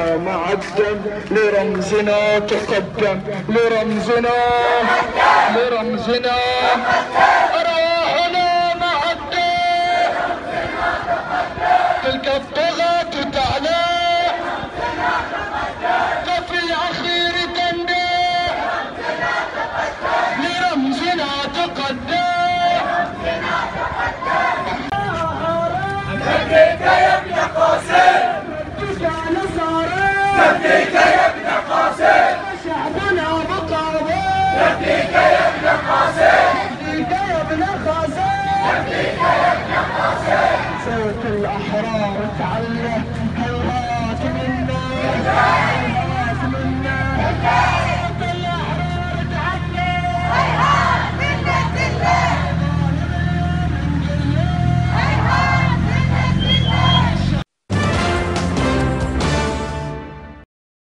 مع الدم لرمزنا تقدم، لرمزنا أرواحنا مع الدم، تلك الطغاة تعلى ففي الأخير تندى، لرمزنا تقدم. نبديك يا ابن قاسم، نبديك يا نصارى، نبديك